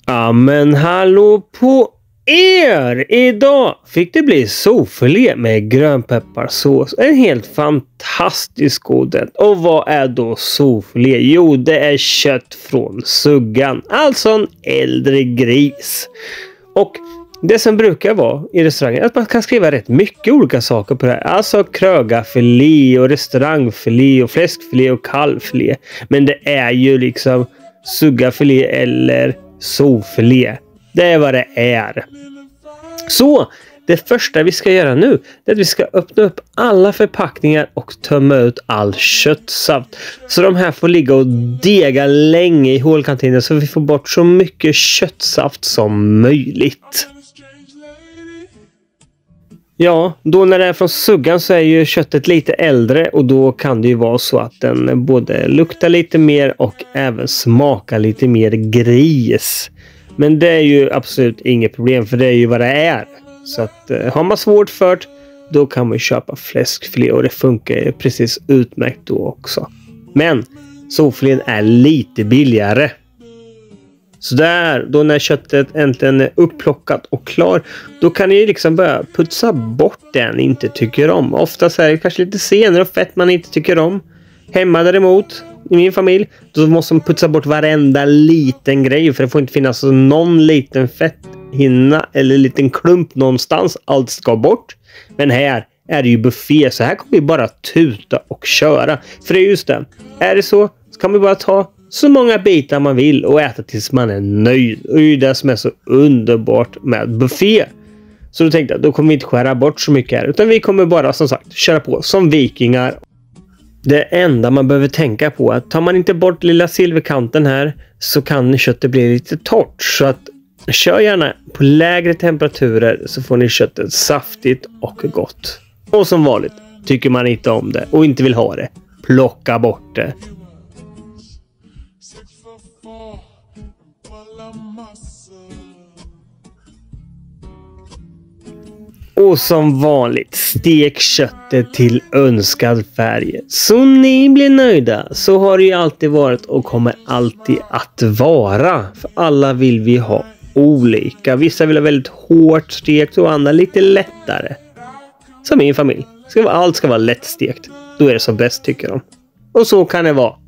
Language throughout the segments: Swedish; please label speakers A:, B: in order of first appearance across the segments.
A: Ja, men hallå på er! Idag fick det bli sofilé med grönpepparsås. En helt fantastisk god rätt. Och vad är då sofilé? Jo, det är kött från suggan. Alltså en äldre gris. Och det som brukar vara i restaurangen är att man kan skriva rätt mycket olika saker på det här. Alltså krögarfilé och restaurangfilé och fläskfilé och kalvfilé. Men det är ju liksom suggafilé eller sofilé. Det är vad det är. Så det första vi ska göra nu är att vi ska öppna upp alla förpackningar och tömma ut all köttsaft. Så de här får ligga och dega länge i hålkantinen så vi får bort så mycket köttsaft som möjligt. Ja, då när det är från suggan så är ju köttet lite äldre och då kan det ju vara så att den både luktar lite mer och även smakar lite mer gris. Men det är ju absolut inget problem för det är ju vad det är. Så att har man svårt för det, då kan man köpa fläskfilé och det funkar ju precis utmärkt då också. Men sofilén är lite billigare. Så där, då när köttet äntligen är upplockat och klar, då kan ni liksom börja putsa bort det ni inte tycker om. Oftast är det kanske lite senare och fett man inte tycker om. Hemma däremot, i min familj, då måste man putsa bort varenda liten grej. För det får inte finnas någon liten fetthinna eller liten klump någonstans. Allt ska bort. Men här är det ju buffé, så här kommer vi bara tuta och köra. För det är just det, är det så kan vi bara ta så många bitar man vill och äta tills man är nöjd. Och det är ju det som är så underbart med buffé. Så då tänkte jag, då kommer vi inte skära bort så mycket här. Utan vi kommer bara som sagt köra på som vikingar. Det enda man behöver tänka på är att tar man inte bort lilla silverkanten här så kan köttet bli lite torrt. Så att kör gärna på lägre temperaturer så får ni köttet saftigt och gott. Och som vanligt, tycker man inte om det och inte vill ha det, plocka bort det. Och som vanligt, stek köttet till önskad färg. Så ni blir nöjda. Så har det ju alltid varit och kommer alltid att vara. För alla vill vi ha olika. Vissa vill ha väldigt hårt stekt och andra lite lättare. Som min familj. Allt ska vara lättstekt. Då är det som bäst tycker de. Och så kan det vara.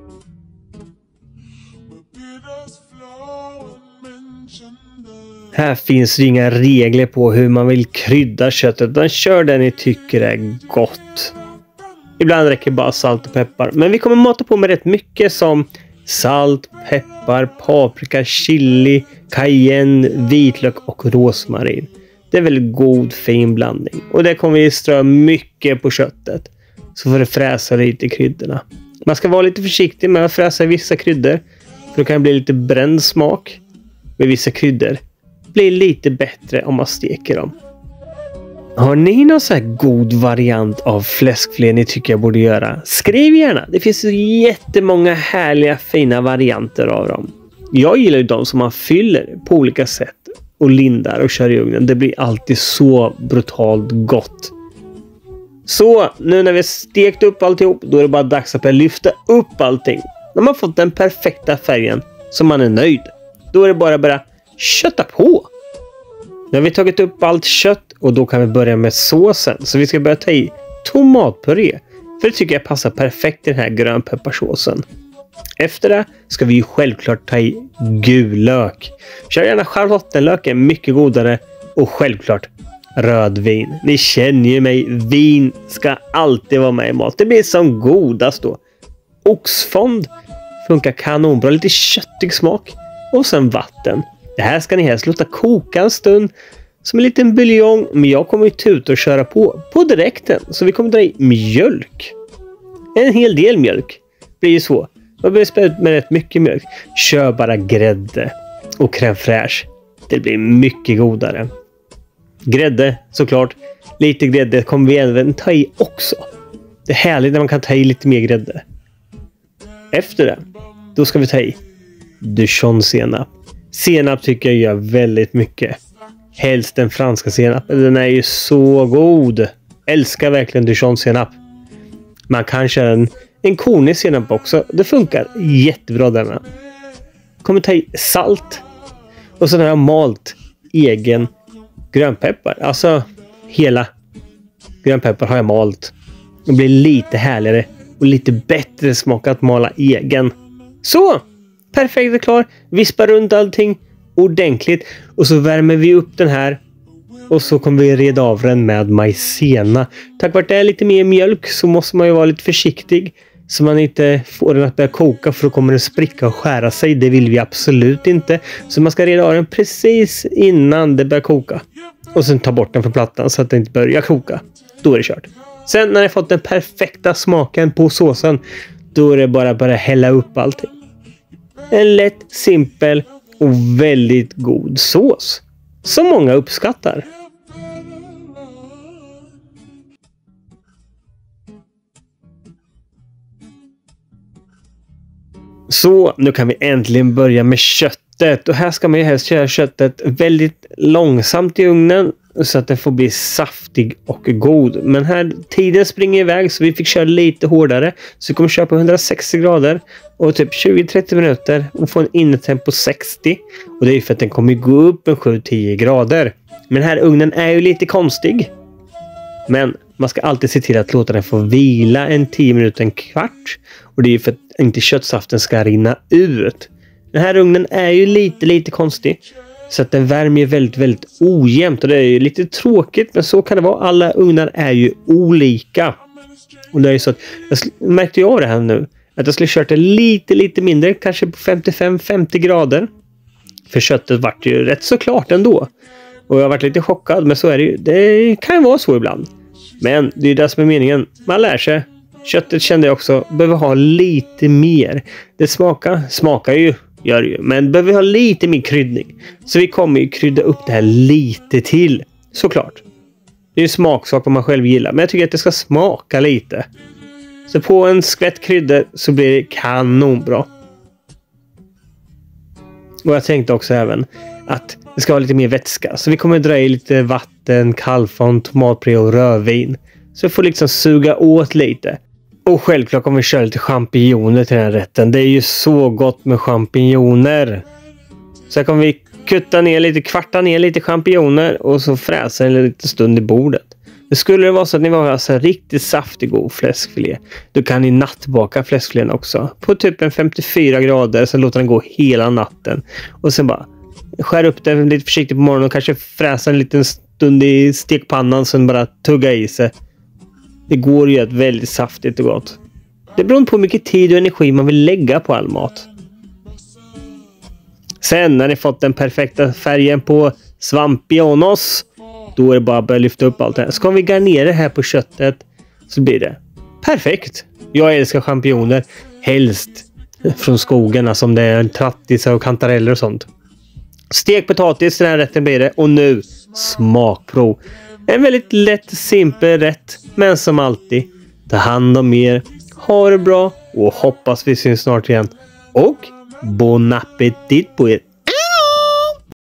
A: Här finns det inga regler på hur man vill krydda köttet. Utan kör det ni tycker är gott. Ibland räcker bara salt och peppar. Men vi kommer mata på med rätt mycket som salt, peppar, paprika, chili, cayenne, vitlök och rosmarin. Det är väldigt god fin blandning. Och det kommer vi strö mycket på köttet. Så får det fräsa lite i kryddorna. Man ska vara lite försiktig med att fräsa vissa kryddor. För då kan det bli lite bränd smak med vissa kryddor. Blir lite bättre om man steker dem. Har ni någon så här god variant av fläskfilé ni tycker jag borde göra? Skriv gärna. Det finns jättemånga härliga fina varianter av dem. Jag gillar ju de som man fyller på olika sätt och lindar och kör i ugnen. Det blir alltid så brutalt gott. Så nu när vi stekt upp alltihop, då är det bara dags att lyfta upp allting. När man fått den perfekta färgen så man är nöjd, då är det bara kötta på. Nu har vi tagit upp allt kött och då kan vi börja med såsen. Så vi ska börja ta i tomatpuré. För det tycker jag passar perfekt i den här grönpepparsåsen. Efter det ska vi ju självklart ta i gul lök. Kör gärna schalottenlök, är mycket godare. Och självklart rödvin. Ni känner ju mig, vin ska alltid vara med i mat. Det blir som godast då. Oxfond funkar kanonbra, lite köttig smak. Och sen vatten. Det här ska ni helst låta koka en stund som en liten buljong, men jag kommer ju tuta och köra på direkten. Så vi kommer dra i mjölk. En hel del mjölk blir ju så. Man behöver spä ut med rätt mycket mjölk. Kör bara grädde och crème fraîche. Det blir mycket godare. Grädde såklart. Lite grädde kommer vi även ta i också. Det är härligt när man kan ta i lite mer grädde. Efter det, då ska vi ta i dijonsenap. Senap tycker jag gör väldigt mycket. Helst den franska senapen. Den är ju så god. Älskar verkligen dijonsenap. Man kan köra en kornig senap också. Det funkar jättebra denna. Kommer ta i salt. Och så har jag malt egen grönpeppar. Alltså hela grönpeppar har jag malt. Det blir lite härligare och lite bättre smak att mala egen. Så! Perfekt och klar. Vispa runt allting ordentligt. Och så värmer vi upp den här. Och så kommer vi reda av den med maizena. Tack vare att det är lite mer mjölk så måste man ju vara lite försiktig. Så man inte får den att börja koka, för då kommer den spricka och skära sig. Det vill vi absolut inte. Så man ska reda av den precis innan det börjar koka. Och sen ta bort den från plattan så att den inte börjar koka. Då är det kört. Sen när jag fått den perfekta smaken på såsen, då är det bara att börja hälla upp allting. En lätt, simpel och väldigt god sås. Som många uppskattar. Så, nu kan vi äntligen börja med köttet. Och här ska man ju helst köra köttet väldigt långsamt i ugnen så att den får bli saftig och god. Men här, tiden springer iväg så vi fick köra lite hårdare. Så vi kommer köra på 160 grader och typ 20-30 minuter och få en innetemp på 60. Och det är ju för att den kommer gå upp en 7-10 grader. Men den här ugnen är ju lite konstig. Men man ska alltid se till att låta den få vila en 10 minuter, en kvart. Och det är ju för att inte köttsaften ska rinna ut. Den här ugnen är ju lite konstig. Så att den värmer ju väldigt ojämnt. Och det är ju lite tråkigt, men så kan det vara. Alla ugnar är ju olika. Och det är ju så att jag märkte ju av det här nu. Att jag skulle kört det lite mindre. Kanske på 55-50 grader. För köttet vart ju rätt så klart ändå. Och jag har varit lite chockad, men så är det ju. Det kan ju vara så ibland. Men det är det som är meningen. Man lär sig. Köttet kände jag också behöver ha lite mer. Det smakar ju, gör det ju. Men behöver ha lite mer kryddning. Så vi kommer ju krydda upp det här lite till. Såklart. Det är ju smaksak om man själv gillar. Men jag tycker att det ska smaka lite. Så på en skvätt kryddor så blir det kanonbra. Och jag tänkte också även att det ska ha lite mer vätska. Så vi kommer dra i lite vatten, kallfond, tomatpuré och rödvin. Så vi får liksom suga åt lite. Och självklart kommer vi köra lite champinjoner till den här rätten. Det är ju så gott med champinjoner. Så här kommer vi kvarta ner lite champinjoner och så fräsa en liten stund i bordet. Det skulle det vara så att ni var alltså riktigt saftig god fläskfilé. Då kan ni nattbaka fläskfilén också. På typ en 54 grader så låter den gå hela natten. Och sen bara skär upp den lite försiktigt på morgonen och kanske fräsa en liten stund i stekpannan, sen bara tugga i sig. Det går ju ett väldigt saftigt och gott. Det beror på hur mycket tid och energi man vill lägga på all mat. Sen när ni fått den perfekta färgen på svampionos, då är det bara att börja lyfta upp allt det här. Så kan vi garnera det här på köttet, så blir det perfekt. Jag älskar champinjoner. Helst från skogen, som det är trattisar och kantareller och sånt. Stek potatis, den här rätten blir det. Och nu smakprov. En väldigt lätt, simpel rätt. Men som alltid, ta hand om er. Ha det bra och hoppas vi syns snart igen. Och bon appétit på er.